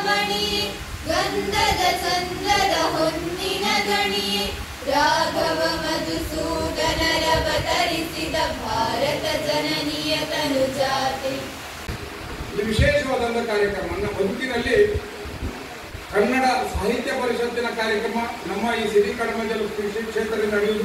ಮಣಿ ಗಂಧದ ಚಂದದ ಹೊನ್ನಿನ ಗಣಿ ರಾಘವ ಮಧುಸೂದನರ ಅವತರಿಸಿದ ಭಾರತ ಜನನಿಯ ತನುಜಾತೆ. ಇದು ವಿಶೇಷವಾದಂಥ ಕಾರ್ಯಕ್ರಮ. ನನ್ನ ಬದುಕಿನಲ್ಲಿ ಕನ್ನಡ ಸಾಹಿತ್ಯ ಪರಿಷತ್ತಿನ ಕಾರ್ಯಕ್ರಮ ನಮ್ಮ ಈ ಸಿರಿ ಕಡಮಂಜಲು ಕೃಷಿ ಕ್ಷೇತ್ರದಲ್ಲಿ ನಡೆಯುವುದು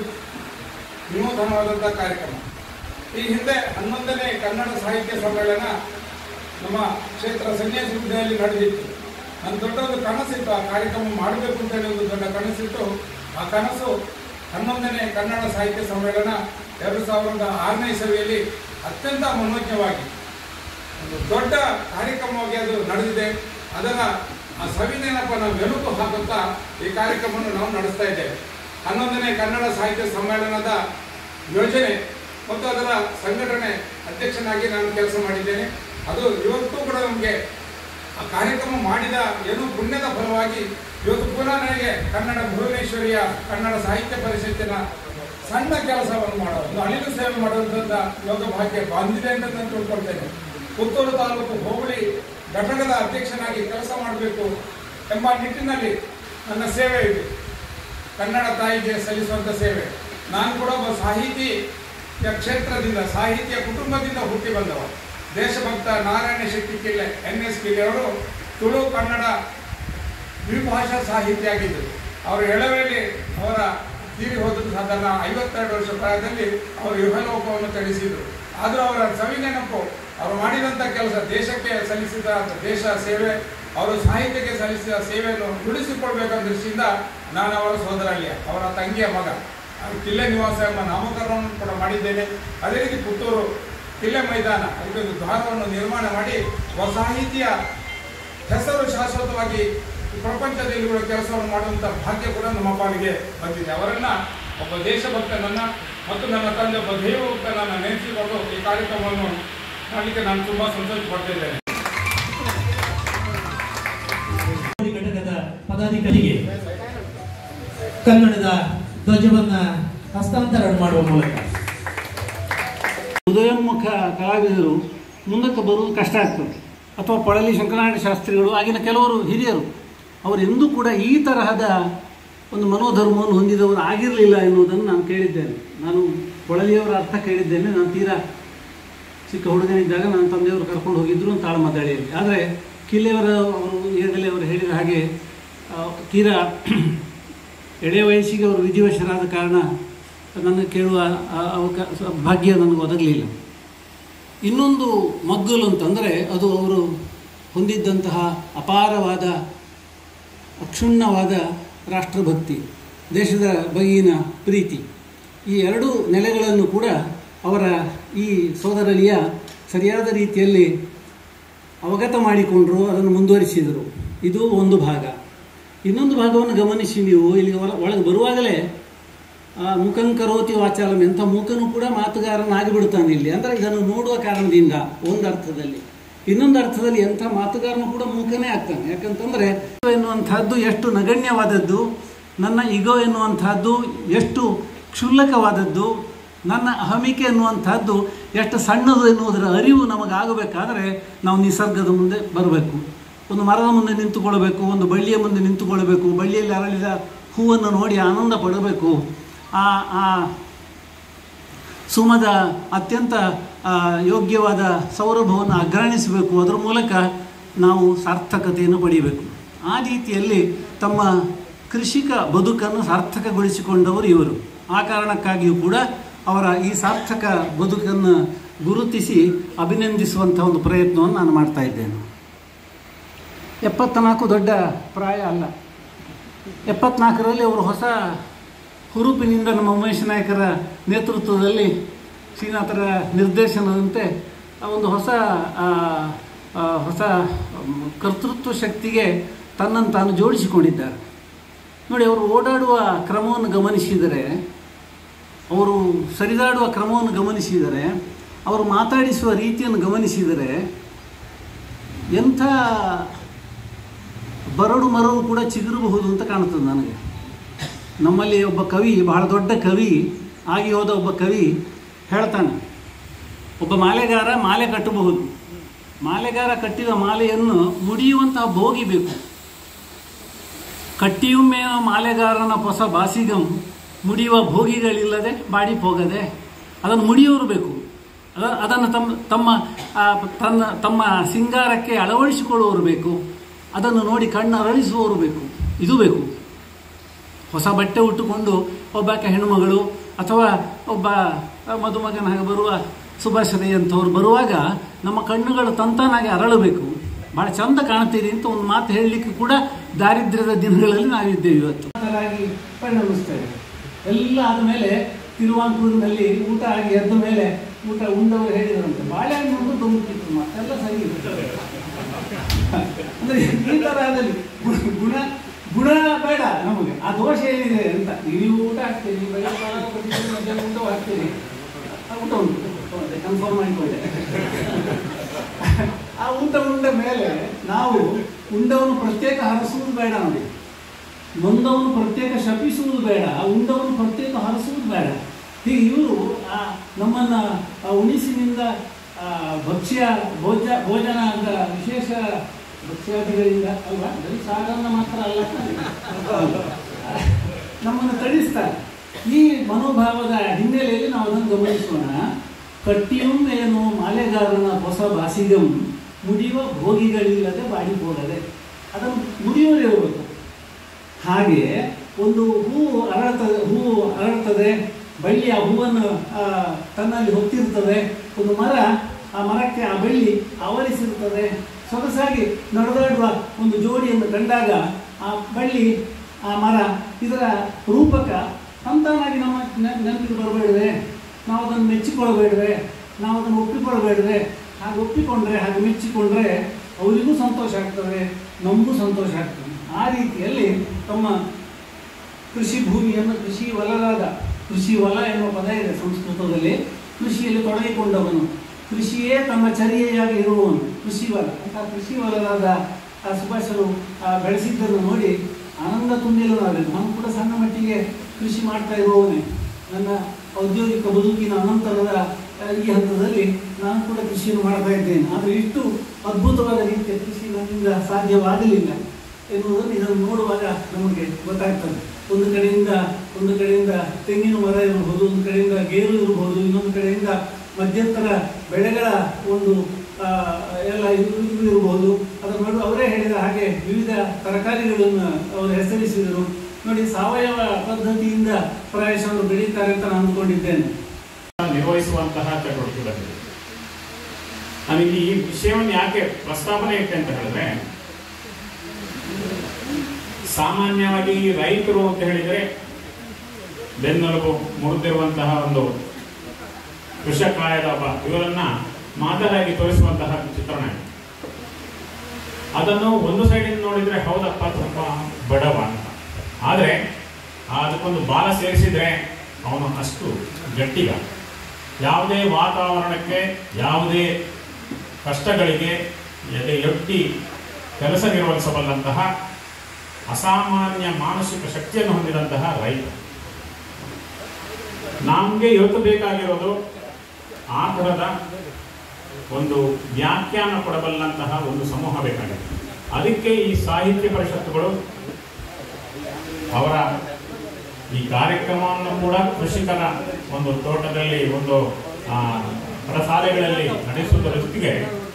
ವಿನೂತನವಾದಂಥ ಕಾರ್ಯಕ್ರಮ. ಈ ಹಿಂದೆ 11ನೇ ಕನ್ನಡ ಸಾಹಿತ್ಯ ಸಮ್ಮೇಳನ ನಮ್ಮ ಕ್ಷೇತ್ರ ಸನ್ಯಾಸಿ ವಿದ್ಯಾಲಯದಲ್ಲಿ ನಡೆದಿತ್ತು. ನನ್ನ ದೊಡ್ಡ ಒಂದು ಕನಸಿತ್ತು, ಆ ಕಾರ್ಯಕ್ರಮ ಮಾಡಬೇಕು ಅಂತ ಹೇಳಿ ಒಂದು ದೊಡ್ಡ ಕನಸಿತ್ತು. ಆ ಕನಸು 11ನೇ ಕನ್ನಡ ಸಾಹಿತ್ಯ ಸಮ್ಮೇಳನ 2006ನೇ ಇಸವಿಯಲ್ಲಿ ಅತ್ಯಂತ ಮನೋಜ್ಞವಾಗಿ ಒಂದು ದೊಡ್ಡ ಕಾರ್ಯಕ್ರಮವಾಗಿ ಅದು ನಡೆದಿದೆ. ಅದನ್ನು ಆ ಸವಿನೆನಪನ್ನು ಮೆಲುಕು ಹಾಕುತ್ತಾ ಈ ಕಾರ್ಯಕ್ರಮವನ್ನು ನಾವು ನಡೆಸ್ತಾ ಇದ್ದೇವೆ. 11ನೇ ಕನ್ನಡ ಸಾಹಿತ್ಯ ಸಮ್ಮೇಳನದ ಯೋಜನೆ ಮತ್ತು ಅದರ ಸಂಘಟನೆ ಅಧ್ಯಕ್ಷನಾಗಿ ನಾನು ಕೆಲಸ ಮಾಡಿದ್ದೇನೆ. ಅದು ಇವತ್ತು ಕೂಡ ನಮಗೆ ಆ ಕಾರ್ಯಕ್ರಮ ಮಾಡಿದ ಏನೋ ಪುಣ್ಯದ ಫಲವಾಗಿ ಇವತ್ತು ಪುನಃ ನನಗೆ ಕನ್ನಡ ಭುವನೇಶ್ವರಿಯ ಕನ್ನಡ ಸಾಹಿತ್ಯ ಪರಿಷತ್ತಿನ ಸಣ್ಣ ಕೆಲಸವನ್ನು ಮಾಡೋದು, ಒಂದು ಅಳಿಲು ಸೇವೆ ಮಾಡುವಂಥ ಯೋಗ ಭಾಗ್ಯ ಬಂದಿದೆ ಅಂತ ನಾನು ತಿಳ್ಕೊಳ್ತೇನೆ. ಪುತ್ತೂರು ತಾಲೂಕು ಹೋಬಳಿ ಘಟಕದ ಅಧ್ಯಕ್ಷನಾಗಿ ಕೆಲಸ ಮಾಡಬೇಕು ಎಂಬ ನಿಟ್ಟಿನಲ್ಲಿ ನನ್ನ ಸೇವೆ ಇದೆ. ಕನ್ನಡ ತಾಯಿಗೆ ಸಲ್ಲಿಸುವಂಥ ಸೇವೆ. ನಾನು ಕೂಡ ಒಬ್ಬ ಸಾಹಿತ್ಯ ಕ್ಷೇತ್ರದಿಂದ, ಸಾಹಿತ್ಯ ಕುಟುಂಬದಿಂದ ಹುಟ್ಟಿ ಬಂದವ. ದೇಶಭಕ್ತ ನಾರಾಯಣ ಶೆಟ್ಟಿ ಕಿಲ್ಲೆ NS ಕಿಲ್ಲೆ ಅವರು ತುಳು ಕನ್ನಡ ದ್ವಿಭಾಷಾ ಸಾಹಿತ್ಯ ಆಗಿದ್ದರು. ಅವರು ಎಳವೆಯಲ್ಲಿ ಅವರ ತೀರಿ ಹೋದರೂ ಸಾಧಾರಣ 52 ವರ್ಷ ಪ್ರಾಯದಲ್ಲಿ ಅವರು ಯುಹಲೋಕವನ್ನು ತಿಳಿಸಿದರು. ಆದರೂ ಅವರ ಸವಿನೆನಪು, ಅವರು ಮಾಡಿದಂಥ ಕೆಲಸ, ದೇಶಕ್ಕೆ ಸಲ್ಲಿಸಿದ ದೇಶ ಸೇವೆ, ಅವರು ಸಾಹಿತ್ಯಕ್ಕೆ ಸಲ್ಲಿಸಿದ ಸೇವೆಯನ್ನು ಉಳಿಸಿಕೊಳ್ಬೇಕಂತ ದೃಷ್ಟಿಯಿಂದ ನಾನು ಅವರ ಸೋದರಳಿಯ, ಅವರ ತಂಗಿಯ ಮಗ. ಕಿಲ್ಲೆ ನಿವಾಸ ಎಂಬ ನಾಮಕರಣವನ್ನು ಕೂಡ ಮಾಡಿದ್ದೇನೆ. ಅದೇ ರೀತಿ ಪುತ್ತೂರು ಕಿಲ್ಲೆ ಮೈದಾನ, ಅದಕ್ಕೊಂದು ದ್ವಾರವನ್ನು ನಿರ್ಮಾಣ ಮಾಡಿ ಸಾಹಿತ್ಯ ಹೆಸರು ಶಾಶ್ವತವಾಗಿ ಪ್ರಪಂಚದಲ್ಲಿ ಕೂಡ ಕೆಲಸವನ್ನು ಮಾಡುವಂಥ ಭಾಗ್ಯ ಕೂಡ ನಮ್ಮ ಪಾಲಿಗೆ ಬಂದಿದೆ. ಅವರನ್ನು ಒಬ್ಬ ದೇಶಭಕ್ತನನ್ನು ಮತ್ತು ನನ್ನ ತಂದೆ ಒಬ್ಬ ದೇವಭಕ್ತನನ್ನು ನೆನೆಸಿಕೊಂಡು ಈ ಕಾರ್ಯಕ್ರಮವನ್ನು ಮಾಡಲಿಕ್ಕೆ ನಾನು ತುಂಬ ಸಂತೋಷ ಪಡ್ತಿದ್ದೇನೆ. ಘಟಕದ ಪದಾಧಿಕಾರಿಗೆ ಕನ್ನಡದ ಧ್ವಜವನ್ನು ಹಸ್ತಾಂತರ ಮಾಡುವ ಮೂಲಕ ಉದಯೋನ್ಮುಖ ಕಲಾವಿದರು ಮುಂದಕ್ಕೆ ಬರುವುದು ಕಷ್ಟ ಆಗ್ತದೆ. ಅಥವಾ ಪೊಳಲಿ ಶಂಕರನಾರಾಯಣ ಶಾಸ್ತ್ರಿಗಳು, ಆಗಿನ ಕೆಲವರು ಹಿರಿಯರು, ಅವರು ಎಂದೂ ಕೂಡ ಈ ತರಹದ ಒಂದು ಮನೋಧರ್ಮವನ್ನು ಹೊಂದಿದವರು ಆಗಿರಲಿಲ್ಲ ಎನ್ನುವುದನ್ನು ನಾನು ಕೇಳಿದ್ದೇನೆ. ನಾನು ಪೊಳಲಿಯವರ ಅರ್ಥ ಕೇಳಿದ್ದೇನೆ. ನಾನು ತೀರಾ ಚಿಕ್ಕ ಹುಡುಗನಿದ್ದಾಗ ನನ್ನ ತಂದೆಯವರು ಕರ್ಕೊಂಡು ಹೋಗಿದ್ದರು ತಾಳಮದ್ದಳೆಯಲ್ಲಿ. ಆದರೆ ಕಿಲ್ಲೆಯವರು ಈಗಾಗಲೇ ಅವರು ಹೇಳಿದ ಹಾಗೆ ತೀರಾ ಎಳೆಯ ವಯಸ್ಸಿಗೆ ಅವರು ವಿಧಿವಶರಾದ ಕಾರಣ ನನ್ನ ಕೇಳುವ ಭಾಗ್ಯ ನನಗೆ ಒದಗಲಿಲ್ಲ. ಇನ್ನೊಂದು ಮಗ್ಗಲು ಅಂತಂದರೆ ಅದು ಅವರು ಹೊಂದಿದ್ದಂತಹ ಅಪಾರವಾದ ಅಕ್ಷುಣ್ಣವಾದ ರಾಷ್ಟ್ರಭಕ್ತಿ, ದೇಶದ ಬಗೆಗಿನ ಪ್ರೀತಿ. ಈ ಎರಡೂ ನೆಲೆಗಳನ್ನು ಕೂಡ ಅವರ ಈ ಸೋದರಳಿಯ ಸರಿಯಾದ ರೀತಿಯಲ್ಲಿ ಅವಗತ ಮಾಡಿಕೊಂಡರು, ಅದನ್ನು ಮುಂದುವರಿಸಿದರು. ಇದು ಒಂದು ಭಾಗ. ಇನ್ನೊಂದು ಭಾಗವನ್ನು ಗಮನಿಸಿ ನೀವು ಇಲ್ಲಿ ಒಳಗೆ ಬರುವಾಗಲೇ ಮುಖಂಕರೋತಿ ವಾಚಾಲಂ, ಎಂಥ ಮೂಕನೂ ಕೂಡ ಮಾತುಗಾರನಾಗಿಬಿಡ್ತಾನೆ ಇಲ್ಲಿ. ಅಂದರೆ ಇದನ್ನು ನೋಡುವ ಕಾರಣದಿಂದ ಒಂದು ಅರ್ಥದಲ್ಲಿ. ಇನ್ನೊಂದು ಅರ್ಥದಲ್ಲಿ ಎಂಥ ಮಾತುಗಾರನು ಕೂಡ ಮೂಕನೇ ಆಗ್ತಾನೆ. ಯಾಕಂತಂದರೆ ಎನ್ನುವಂಥದ್ದು ಎಷ್ಟು ನಗಣ್ಯವಾದದ್ದು, ನನ್ನ ಇಗೋ ಎನ್ನುವಂಥದ್ದು ಎಷ್ಟು ಕ್ಷುಲ್ಲಕವಾದದ್ದು, ನನ್ನ ಅಹಮಿಕೆ ಎನ್ನುವಂಥದ್ದು ಎಷ್ಟು ಸಣ್ಣದು ಎನ್ನುವುದರ ಅರಿವು ನಮಗಾಗಬೇಕಾದರೆ ನಾವು ನಿಸರ್ಗದ ಮುಂದೆ ಬರಬೇಕು. ಒಂದು ಮರದ ಮುಂದೆ ನಿಂತುಕೊಳ್ಳಬೇಕು, ಒಂದು ಬಳ್ಳಿಯ ಮುಂದೆ ನಿಂತುಕೊಳ್ಳಬೇಕು, ಬಳ್ಳಿಯಲ್ಲಿ ಅರಳಿದ ಹೂವನ್ನು ನೋಡಿ ಆನಂದ ಪಡಬೇಕು. ಆ ಸುಮದ ಅತ್ಯಂತ ಯೋಗ್ಯವಾದ ಸೌರಭವನ್ನು ಅಗ್ರಾಣಿಸಬೇಕು. ಅದರ ಮೂಲಕ ನಾವು ಸಾರ್ಥಕತೆಯನ್ನು ಪಡೆಯಬೇಕು. ಆ ರೀತಿಯಲ್ಲಿ ತಮ್ಮ ಕೃಷಿಕ ಬದುಕನ್ನು ಸಾರ್ಥಕಗೊಳಿಸಿಕೊಂಡವರು ಇವರು. ಆ ಕಾರಣಕ್ಕಾಗಿಯೂ ಕೂಡ ಅವರ ಈ ಸಾರ್ಥಕ ಬದುಕನ್ನು ಗುರುತಿಸಿ ಅಭಿನಂದಿಸುವಂಥ ಒಂದು ಪ್ರಯತ್ನವನ್ನು ನಾನು ಮಾಡ್ತಾ ಇದ್ದೇನೆ. 74 ದೊಡ್ಡ ಪ್ರಾಯ ಅಲ್ಲ. 74ರಲ್ಲಿ ಅವರು ಹೊಸ ಹುರುಪಿನಿಂದ ನಮ್ಮ ಉಮೇಶ್ ನಾಯಕರ ನೇತೃತ್ವದಲ್ಲಿ, ಶ್ರೀನಾಥರ ನಿರ್ದೇಶನದಂತೆ ಒಂದು ಹೊಸ ಕರ್ತೃತ್ವ ಶಕ್ತಿಗೆ ತನ್ನನ್ನು ತಾನು ಜೋಡಿಸಿಕೊಂಡಿದ್ದಾರೆ. ನೋಡಿ, ಅವರು ಓಡಾಡುವ ಕ್ರಮವನ್ನು ಗಮನಿಸಿದರೆ, ಅವರು ಸರಿದಾಡುವ ಕ್ರಮವನ್ನು ಗಮನಿಸಿದರೆ, ಅವರು ಮಾತಾಡಿಸುವ ರೀತಿಯನ್ನು ಗಮನಿಸಿದರೆ ಎಂಥ ಬರಡು ಮರವು ಕೂಡ ಚಿಗುರಬಹುದು ಅಂತ ಕಾಣುತ್ತದೆ ನನಗೆ. ನಮ್ಮಲ್ಲಿ ಒಬ್ಬ ಕವಿ, ಬಹಳ ದೊಡ್ಡ ಕವಿ ಆಗಿ ಹೋದ ಒಬ್ಬ ಕವಿ ಹೇಳ್ತಾನೆ, ಒಬ್ಬ ಮಾಲೆಗಾರ ಮಾಲೆ ಕಟ್ಟಬಹುದು, ಮಾಲೆಗಾರ ಕಟ್ಟಿದ ಮಾಲೆಯನ್ನು ಮುಡಿಯುವಂತಹ ಭೋಗಿ ಬೇಕು. ಕಟ್ಟಿಯುಮ್ಮೆಯ ಮಾಲೆಗಾರನ ಹೊಸ ಬಾಸಿಗಂ ಮುಡಿಯುವ ಭೋಗಿಗಳಿಲ್ಲದೆ ಬಾಡಿ ಹೋಗದೆ. ಅದನ್ನು ಮುಡಿಯೋರು ಬೇಕು. ಅದನ್ನು ತಮ್ಮ ಸಿಂಗಾರಕ್ಕೆ ಅಳವಡಿಸಿಕೊಳ್ಳುವವರು ಬೇಕು. ಅದನ್ನು ನೋಡಿ ಕಣ್ಣು ಅರಳಿಸುವವರು ಬೇಕು. ಇದು ಬೇಕು. ಹೊಸ ಬಟ್ಟೆ ಉಟ್ಟುಕೊಂಡು ಒಬ್ಬಾಕೆ ಹೆಣ್ಣುಮಗಳು ಅಥವಾ ಒಬ್ಬ ಮದುಮಗನಾಗಿ ಬರುವ ಸುಭಾಷಿತ ಅಂಥವ್ರು ಬರುವಾಗ ನಮ್ಮ ಕಣ್ಣುಗಳು ತಂತಾನಾಗಿ ಅರಳಬೇಕು. ಭಾಳ ಚಂದ ಕಾಣ್ತೀರಿ ಅಂತ ಒಂದು ಮಾತು ಹೇಳಲಿಕ್ಕೆ ಕೂಡ ದಾರಿದ್ರ್ಯದ ದಿನಗಳಲ್ಲಿ ನಾವಿದ್ದೇವೆ ಇವತ್ತು. ಪರಿಣಮಿಸ್ತೇವೆ. ಎಲ್ಲ ಆದಮೇಲೆ ತಿರುವಾಂಕೂರಿನಲ್ಲಿ ಊಟ ಆಗಿ ಎದ್ದ ಮೇಲೆ ಊಟ ಉಂಡವರು ಹೇಳಿದ್ರಂತೆ ಬಾಳೆಹಣ್ಣು ಒಂದು ತೊಂಬತ್ತಿತ್ತು ಮಾತೆಲ್ಲ ಸರಿ ಅಂದರೆ ಈ ಥರ ಆದಲ್ಲಿ ಗುಣ ಬೇಡ ನಮಗೆ. ಆ ದೋಷ ಏನಿದೆ ಅಂತ ನೀವು ಊಟ ಹಾಕ್ತೀರಿ, ಮಧ್ಯಾಹ್ನ ಊಟ ಹಾಕ್ತೀರಿ, ಊಟ ಉಂಟು ಕನ್ಫರ್ಮ್ ಮಾಡಿಕೊಂಡೆ. ಆ ಊಟ ಉಂಡ ಮೇಲೆ ನಾವು ಉಂಡವನು ಪ್ರತ್ಯೇಕ ಹರಸುವುದು ಬೇಡ, ನೋಡಿ ನೊಂದವನು ಪ್ರತ್ಯೇಕ ಶಪಿಸುವುದು ಬೇಡ, ಆ ಉಂಡವನು ಪ್ರತ್ಯೇಕ ಹರಸುವುದು ಬೇಡ. ಹೀಗೆ ಇವರು ನಮ್ಮನ್ನು ಉಣಿಸಿನಿಂದ ಭೋಜನ ಅಂತ ವಿಶೇಷ ಭಕ್ಷ್ಯಾದಿಗಳಿಂದ ಅಲ್ವಾ, ಬರೀ ಸಾರನ್ನು ಮಾತ್ರ ಅಲ್ಲ ನಮ್ಮನ್ನು ತಡಿಸ್ತಾರೆ. ಈ ಮನೋಭಾವದ ಹಿನ್ನೆಲೆಯಲ್ಲಿ ನಾವು ಅದನ್ನು ಗಮನಿಸೋಣ. ಕಟ್ಟಿಯಂ ಏನು ಮಾಲೆಗಾರನ ಹೊಸ ಬಾಸಿಗಂ ಮುಡಿಯುವ ಭೋಗಿಗಳಿಲ್ಲದೆ ಬಾಡಿ ಹೋಗದೆ. ಅದನ್ನು ಮುಡಿಯೋರೇ ಇರಬೇಕು. ಹಾಗೆ ಒಂದು ಹೂವು ಅರಳ್ತದೆ, ಬಳ್ಳಿ ಆ ಹೂವನ್ನು ತನ್ನಲ್ಲಿ ಹೊತ್ತಿರ್ತದೆ. ಒಂದು ಮರ, ಆ ಮರಕ್ಕೆ ಆ ಬಳ್ಳಿ ಆವರಿಸಿರ್ತದೆ. ಸೊಗಸಾಗಿ ನಡೆದಾಡುವ ಒಂದು ಜೋಡಿಯನ್ನು ಕಂಡಾಗ ಆ ಬಳ್ಳಿ, ಆ ಮರ, ಇದರ ರೂಪಕ ತಂತಾನಾಗಿ ನಮ್ಮ ನೆನಪಿಗೆ ಬರಬೇಡವೆ. ನಾವು ಅದನ್ನು ಮೆಚ್ಚಿಕೊಳ್ಳಬೇಡವೆ, ನಾವು ಅದನ್ನು ಒಪ್ಪಿಕೊಳ್ಳಬೇಡವೆ. ಹಾಗೆ ಒಪ್ಪಿಕೊಂಡ್ರೆ, ಹಾಗೆ ಮೆಚ್ಚಿಕೊಂಡ್ರೆ ಅವರಿಗೂ ಸಂತೋಷ ಆಗ್ತದೆ, ನಮಗೂ ಸಂತೋಷ ಆಗ್ತದೆ. ಆ ರೀತಿಯಲ್ಲಿ ತಮ್ಮ ಕೃಷಿ ಭೂಮಿಯನ್ನು ಕೃಷಿ ಹೊಲ ಎನ್ನುವ ಪದ ಇದೆ ಸಂಸ್ಕೃತದಲ್ಲಿ. ಕೃಷಿಯಲ್ಲಿ ತೊಡಗಿಕೊಂಡವನು, ಕೃಷಿಯೇ ತಮ್ಮ ಚರ್ಯೆಯಾಗಿ ಇರುವವನು ಕೃಷಿ ಹೊಲ ಅಂತ. ಕೃಷಿ ಹೊಲದಾದ ಆ ಸುಭಾಷರು ಬೆಳೆಸಿದ್ದನ್ನು ನೋಡಿ ಆನಂದ ತುಂಬಿಲ್ಲದಾಗಬೇಕು. ನಾನು ಕೂಡ ಸಣ್ಣ ಮಟ್ಟಿಗೆ ಕೃಷಿ ಮಾಡ್ತಾ ಇರುವವನೇ. ನನ್ನ ಔದ್ಯೋಗಿಕ ಬದುಕಿನ ಅನಂತರದ ಈ ಹಂತದಲ್ಲಿ ನಾನು ಕೂಡ ಕೃಷಿಯನ್ನು ಮಾಡ್ತಾ ಇದ್ದೇನೆ. ಆದರೆ ಇಷ್ಟು ಅದ್ಭುತವಾದ ರೀತಿಯ ಕೃಷಿ ನನ್ನಿಂದ ಸಾಧ್ಯವಾಗಲಿಲ್ಲ ಎನ್ನುವುದನ್ನು ಇದನ್ನು ನೋಡುವಾಗ ನಮಗೆ ಗೊತ್ತಾಗ್ತದೆ. ಒಂದು ಕಡೆಯಿಂದ ತೆಂಗಿನ ಮರ ಇರಬಹುದು, ಒಂದು ಕಡೆಯಿಂದ ಗೇರು ಇರಬಹುದು, ಇನ್ನೊಂದು ಕಡೆಯಿಂದ ಮಧ್ಯಂತರ ಬೆಳೆಗಳ ಒಂದು ಎಲ್ಲ ಇರಬಹುದು. ಅದರ ನಡುವೆ ಅವರೇ ಹೇಳಿದ ಹಾಗೆ ವಿವಿಧ ತರಕಾರಿಗಳನ್ನು ಅವರು ಹೆಸರಿಸಿದರು. ನೋಡಿ, ಸಾವಯವ ಪದ್ಧತಿಯಿಂದ ಪ್ರಾಯಶಃ ಅವರು ಬೆಳೀತಾರೆ ಅಂತ ನಾನು ಅಂದ್ಕೊಂಡಿದ್ದೇನೆ. ನಿರ್ವಹಿಸುವಂತಹ ಚಟುವಟಿಕೆಗಳಿವೆ. ನನಗೆ ಈ ವಿಷಯವನ್ನು ಯಾಕೆ ಪ್ರಸ್ತಾಪನೆ ಇಟ್ಟೆ ಅಂತ ಹೇಳಿದ್ರೆ, ಸಾಮಾನ್ಯವಾಗಿ ರೈತರು ಅಂತ ಹೇಳಿದರೆ ಬೆನ್ನೆಲುಬು ಮುರಿದಿರುವಂತಹ ಒಂದು ಕೃಷಕಾಯದ ಇವರನ್ನ ಮಾದರಿಯಾಗಿ ತೋರಿಸುವಂತಹ ಚಿತ್ರಣ. ಅದನ್ನು ಒಂದು ಸೈಡಿಂದ ನೋಡಿದ್ರೆ ಹೌದಪ್ಪ ತುಂಬ ಬಡವ ಅಂತ. ಆದರೆ ಅದಕ್ಕೊಂದು ಬಾಲ ಸೇರಿಸಿದ್ರೆ ಅವನು ಅಷ್ಟು ಗಟ್ಟಿಗ. ಯಾವುದೇ ವಾತಾವರಣಕ್ಕೆ, ಯಾವುದೇ ಕಷ್ಟಗಳಿಗೆ ಎಡೆಯೊಡ್ಡಿ ಕೆಲಸ ನಿರ್ವಹಿಸಬಲ್ಲಂತಹ ಅಸಾಮಾನ್ಯ ಮಾನಸಿಕ ಶಕ್ತಿಯನ್ನು ಹೊಂದಿದಂತಹ ರೈತ. ನಮಗೆ ಇವತ್ತು ಬೇಕಾಗಿರೋದು ಆ ಥರದ ಒಂದು ವ್ಯಾಖ್ಯಾನ ಕೊಡಬಲ್ಲಂತಹ ಒಂದು ಸಮೂಹ ಬೇಕಾಗಿದೆ. ಅದಕ್ಕೆ ಈ ಸಾಹಿತ್ಯ ಪರಿಷತ್ತುಗಳು ಅವರ ಈ ಕಾರ್ಯಕ್ರಮವನ್ನು ಕೂಡ ಕೃಷಿಕರ ಒಂದು ತೋಟದಲ್ಲಿ, ಒಂದು ಪ್ರಸಾಲೆಗಳಲ್ಲಿ ನಡೆಸುವುದರ ಜೊತೆಗೆ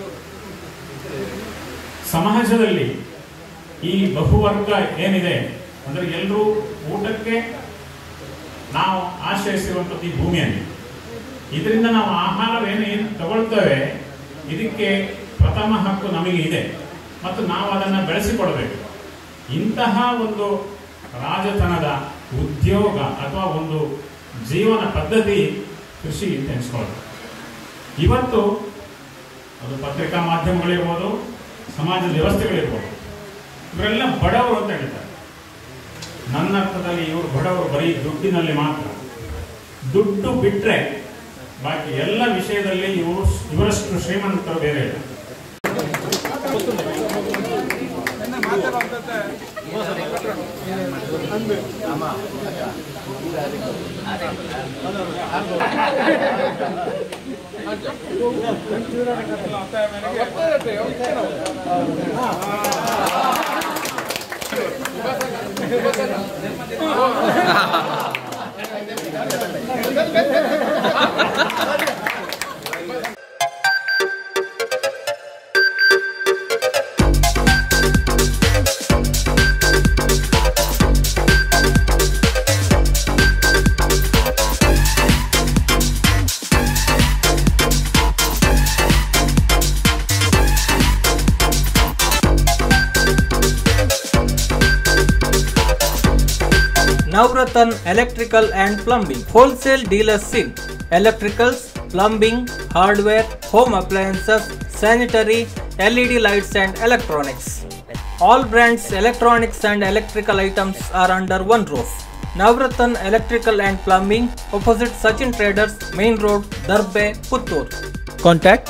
ಸಮಾಜದಲ್ಲಿ ಈ ಬಹುವರ್ಗ ಏನಿದೆ ಅಂದರೆ ಎಲ್ಲರೂ ಊಟಕ್ಕೆ ನಾವು ಆಶ್ರಯಿಸಿರುವಂಥದ್ದು ಈ ಭೂಮಿಯಲ್ಲಿ. ಇದರಿಂದ ನಾವು ಆಹಾರವೇನು ತಗೊಳ್ತೇವೆ, ಇದಕ್ಕೆ ಪ್ರಥಮ ಹಕ್ಕು ನಮಗೆ ಇದೆ ಮತ್ತು ನಾವು ಅದನ್ನು ಬೆಳೆಸಿಕೊಡಬೇಕು. ಇಂತಹ ಒಂದು ರಾಜತನದ ಉದ್ಯೋಗ ಅಥವಾ ಒಂದು ಜೀವನ ಪದ್ಧತಿ ಕೃಷಿ ಅಂತ ಎನಿಸ್ಕೊಳ್ಳೋದು. ಇವತ್ತು ಅದು ಪತ್ರಿಕಾ ಮಾಧ್ಯಮಗಳಿರ್ಬೋದು, ಸಮಾಜದ ವ್ಯವಸ್ಥೆಗಳಿರ್ಬೋದು, ಇವರೆಲ್ಲ ಬಡವರು ಅಂತ ಹೇಳ್ತಾರೆ. ನನ್ನ ಅರ್ಥದಲ್ಲಿ ಇವರು ಬಡವರು ಬರೀ ದುಡ್ಡಿನಲ್ಲಿ ಮಾತ್ರ. ದುಡ್ಡು ಬಿಟ್ಟರೆ ಬಾಕಿ ಎಲ್ಲ ವಿಷಯದಲ್ಲಿ ಇವರಷ್ಟು ಶ್ರೀಮಂತರು ಬೇರೆ ಇಲ್ಲ. Navratan Electrical and Plumbing Wholesale Dealers in Electricals, Plumbing, Hardware, Home Appliances, Sanitary, LED Lights and Electronics. All brands electronics and electrical items are under one roof. Navratan Electrical and Plumbing, opposite Sachin Traders, Main Road, Darbe, Puttur. Contact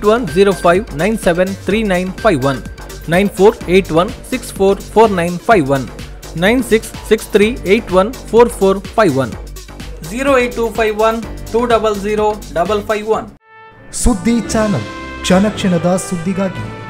8105973951 9481644951 9663814451 08251 200 551. ಸುದ್ದಿ channel ಕ್ಷಣ ಕ್ಷಣದ ಸುದ್ದಿಗಾಗಿ